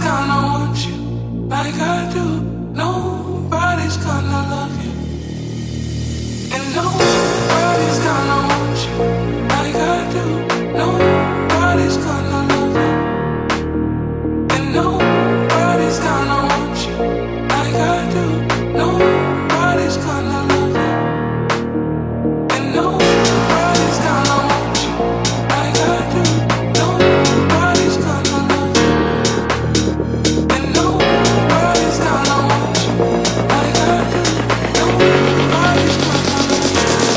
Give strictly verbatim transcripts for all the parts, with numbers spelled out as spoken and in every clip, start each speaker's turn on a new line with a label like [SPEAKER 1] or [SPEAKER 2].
[SPEAKER 1] gonna want you like I do. Nobody's gonna love you. And nobody's gonna want you like I do. Nobody's gonna love you. And nobody's gonna want you like I do. Nobody's gonna love you. And nobody's gonna want you like I do. Nobody's gonna love you. And nobody's gonna want you like I do. Nobody's gonna love you.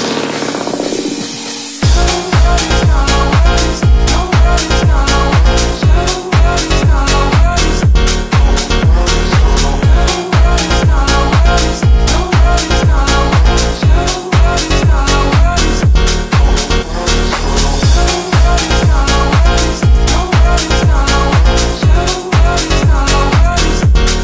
[SPEAKER 1] Nobody's gonna rise. Nobody's gonna rise. Nobody's gonna rise. Nobody's gonna rise. Nobody's gonna rise. Nobody's gonna rise. Nobody's gonna rise. Nobody's gonna rise. Nobody's gonna rise.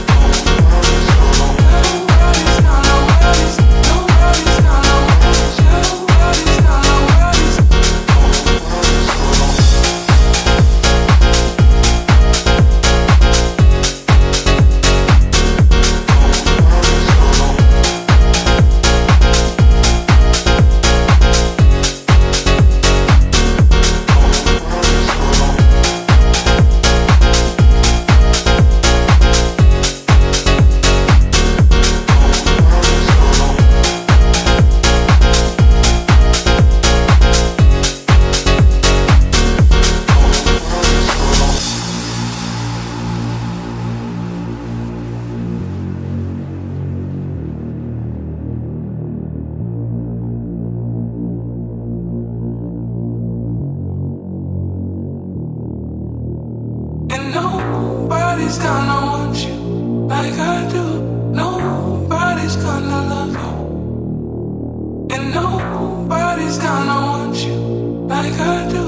[SPEAKER 1] Nobody's gonna rise. Nobody's gonna rise. Nobody's gonna rise. And nobody's gonna want you like I do. Nobody's gonna love you. And nobody's gonna want you like I do.